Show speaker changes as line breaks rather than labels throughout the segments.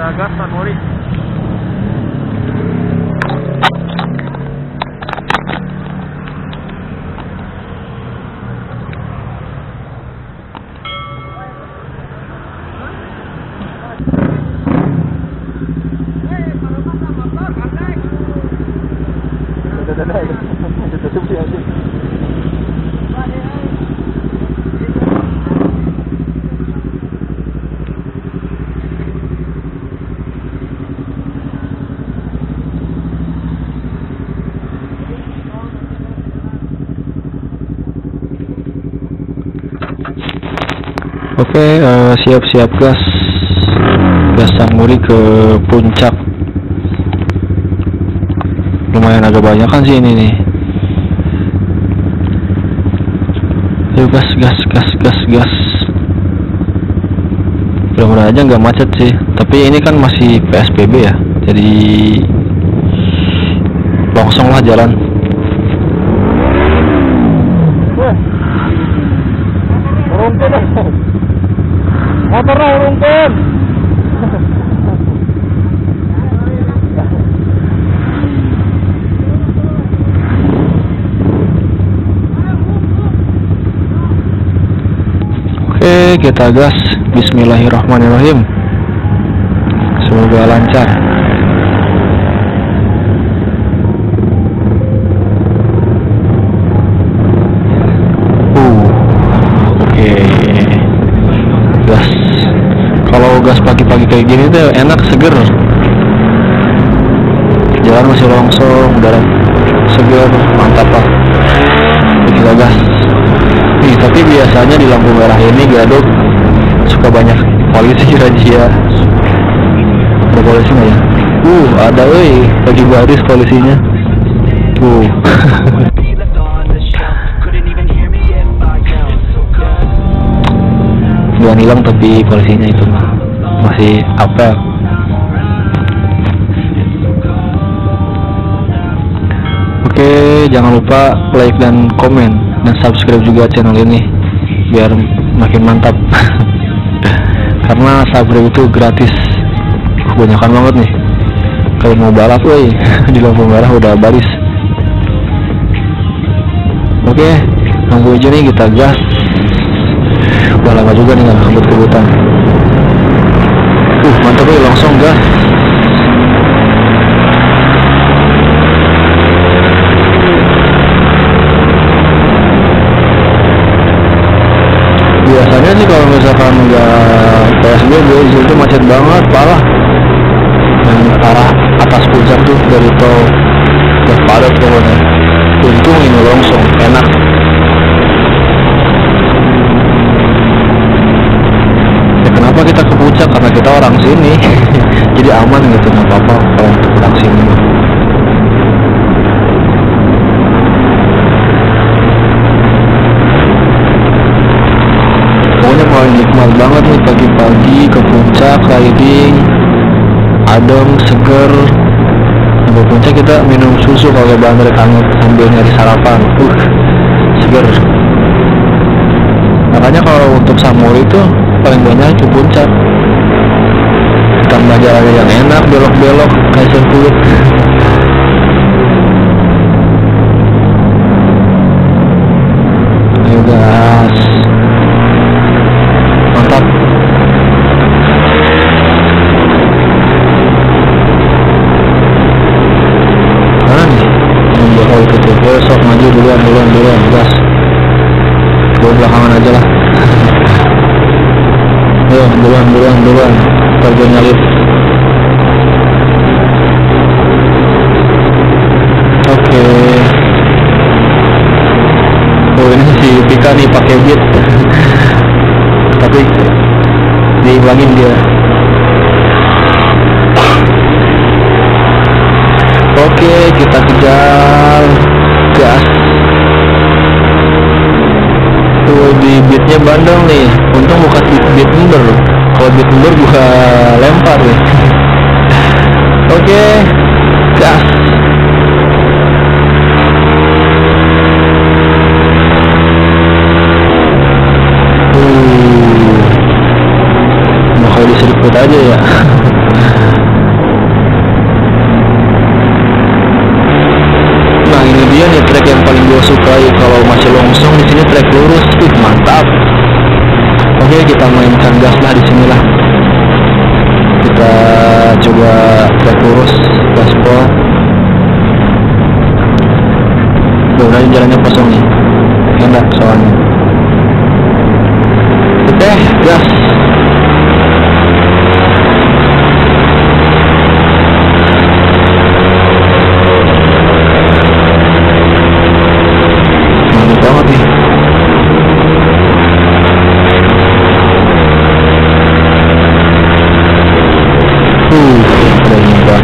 kita gas Mori.
Oke, siap-siap gas Sanmuri ke puncak. Lumayan agak banyak kan sih ini nih. Ayo gas. Mudah-mudahan aja nggak macet sih. Tapi ini kan masih PSBB ya, jadi longsong lah jalan.
Motornya urungkan.
Oke, kita gas. Bismillahirrahmanirrahim. Semoga lancar. Oke. Gas. Kalau gas pagi-pagi kayak gini tuh enak, seger. Jalan masih longsong, udara seger, mantap lah. Kita gas. Nih, tapi biasanya di lampu merah ini Gadok suka banyak polisi razia. Ada polisi nggak ya? Ada lagi baris polisinya. Jangan hilang tapi polisinya itu masih apel. Oke, jangan lupa like dan komen dan subscribe juga channel ini biar makin mantap. Karena subscribe itu gratis. Kebanyakan banget nih. Kalau mau balap di lampu merah udah baris. Oke, nunggu aja nih, kita gas. Wah, lama juga nih nggak kebut-kebutan. Mantap langsung gas. Biasanya sih kalau misalkan nggak PSBB itu macet banget, parah. Yang arah atas puncak tuh dari tol udah padat pokoknya. Untung ini longsong, enak. Ya kenapa kita ke puncak? Karena kita orang sini. Jadi aman gitu, nggak apa-apa kalau untuk orang sini. Paling nikmat banget nih pagi-pagi ke puncak riding, adem, seger. Sampai puncak kita minum susu pakai bandrek hangat sambil nyari sarapan. Seger. Makanya kalau untuk Sanmuri itu paling banyak ke puncak. Ditambah jalan yang enak, belok-belok kayak sirkuit. Ayo gas. Mantap. Mana nih? Yang itu besok maju duluan gas. Gue belakangan aja lah. Ayo duluan. Ntar gue nyalip. Oke. Ini si Pika nih pakai beat. Tapi diimbangi dia. Oke, kita kejar gas. Tuh di beatnya bandel nih. Untung bukan beat mundur. Kalau beat mundur buka lempar nih. Oke, gas. Mau di sirkuit aja ya. Nah ini dia nih trek yang paling gue sukai kalau masih longsong di sini, trek lurus, mantap. Oke, kita mainkan gas lah di sinilah. Kita coba trek lurus, gaspol. Udah jalannya kosong nih, enak soalnya. Oke, gas. Mantap banget nih. Udah nyoba.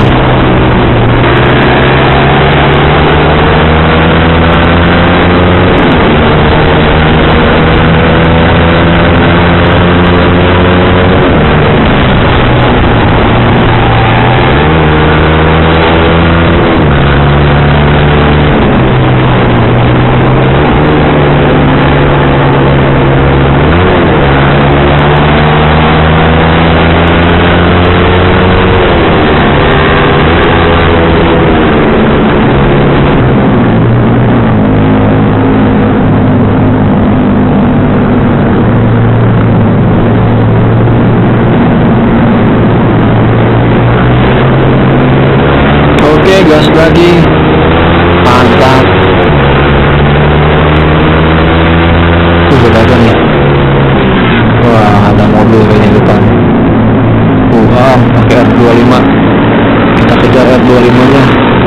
Oke, gas lagi, mantap. Tuh ada nih. Wah, ada mobil kayaknya di depan. Pakai R25. Kita kejar R25 nya.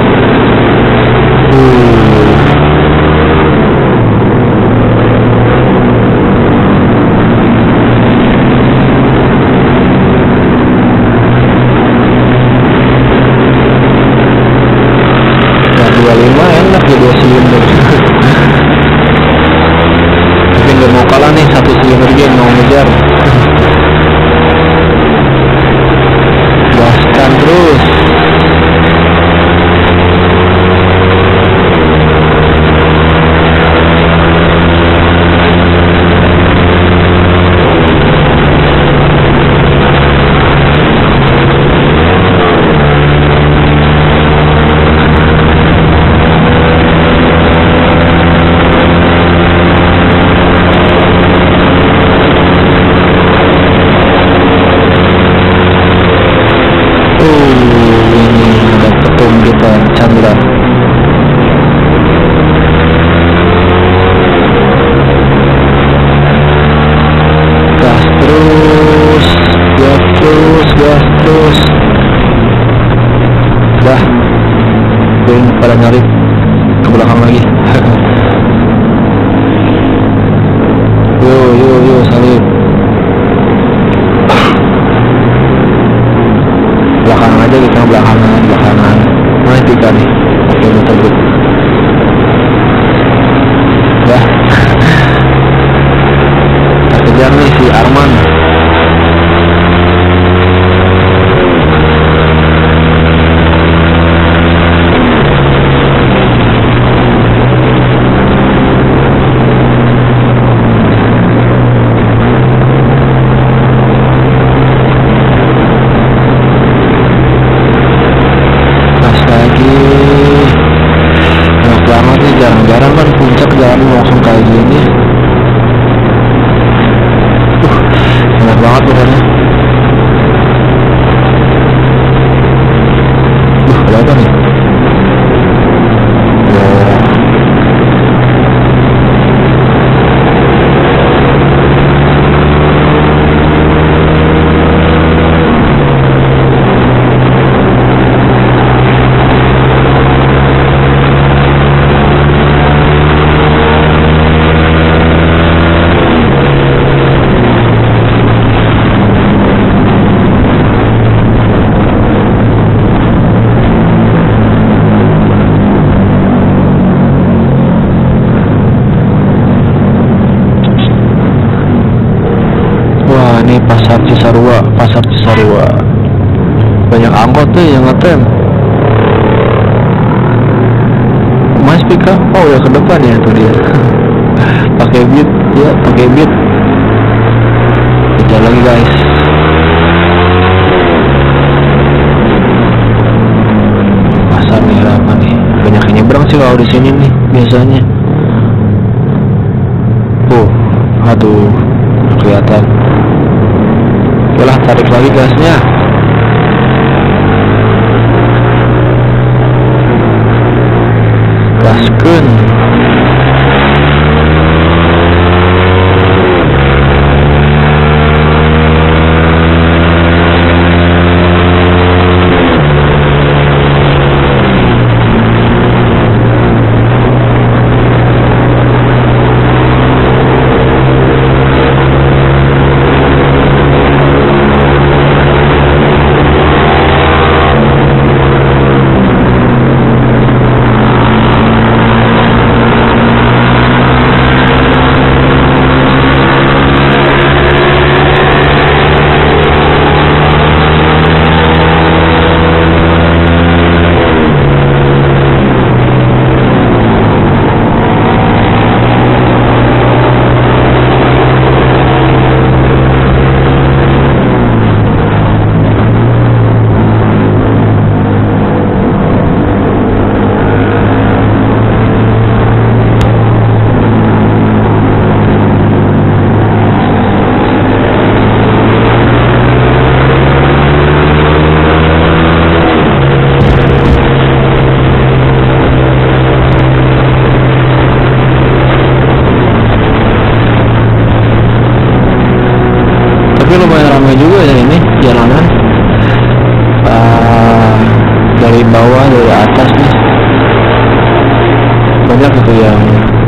Enak ya 2 silinder. Tapi nggak mau kalah nih, 1 silinder dia mau ngejar. Gaskan terus. Chandra. Gas terus, gas terus, gas terus. Dah, gue pada nyari ke belakang lagi. Yo, salib. Belakangan aja kita, belakangan. Mana tiga nih? Oke, muter bro. Dah. Kita kejar nih si Arman. Jarang-jarang kan puncak jalan langsung kayak gini. Enak banget pokoknya. Ada apa nih? Ini pasar Cisarua, banyak angkot tuh yang ngetem. Mas Pika, oh ya ke depan ya tuh dia. Pakai beat, ya pakai beat. Kejar lagi guys. sih kalau di sini nih biasanya. Aduh, kelihatan. Oke lah, tarik lagi gasnya. Gaskeun. Tapi lumayan ramai juga ya ini jalanan. Dari bawah, dari atas nih banyak itu yang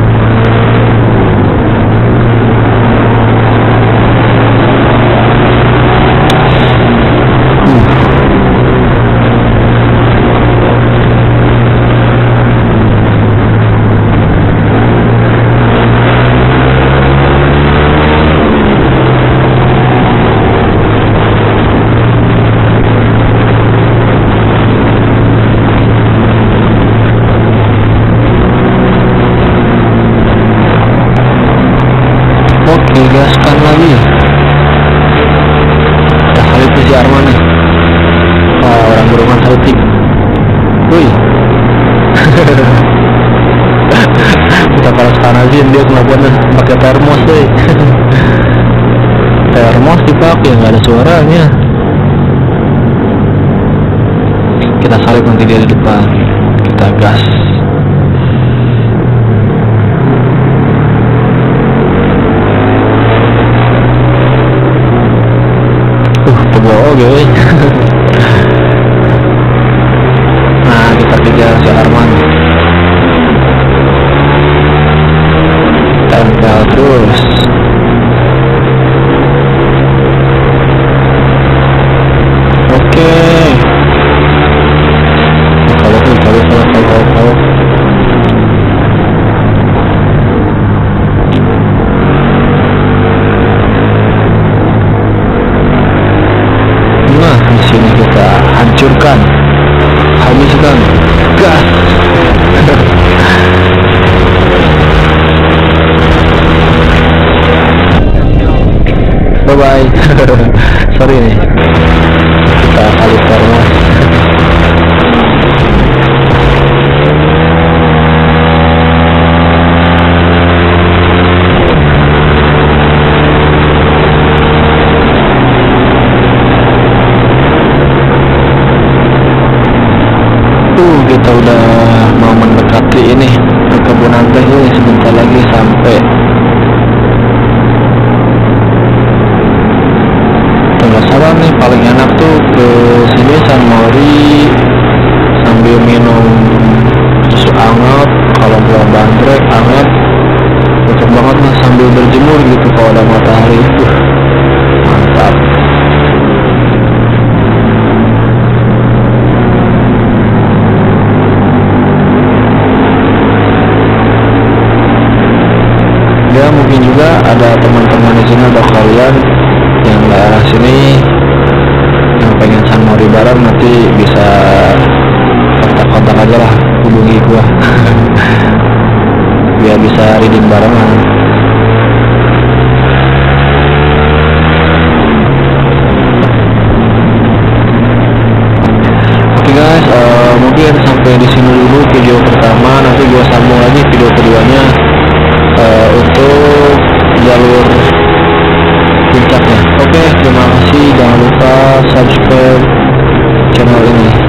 gaskan lagi. Kita salib si Arman nih. Orang beruman salib. Wih. Kita panas panasin dia kenapa pakai termos deh. Termos dipakai nggak ada suaranya. Kita salib nanti dia di depan. Kita gas. Oke. Nah, kita kejar si Arman. Tempel terus. Oke. Kalau. Di sini kita hancurkan, habiskan, gas. Bye bye. Sorry nih, kita salib termos. Kita udah mau mendekati ini perkebunan teh ini, sebentar lagi sampai. Nggak sabar nih, paling enak tuh ke sini San Mori sambil minum susu anget, kalau buah bandrek anget, cocok banget lah sambil berjemur gitu kalau ada matahari. Mantap. Ya mungkin juga ada teman-teman di sini atau kalian yang daerah sini yang pengen San Mori bareng, nanti bisa kontak-kontak aja lah, hubungi gua biar bisa reading barengan. Oke guys, guys, mungkin sampai di sini dulu video pertama. Nanti gua sambung lagi video keduanya untuk jalur puncaknya. Oke, terima kasih. Jangan lupa subscribe channel ini.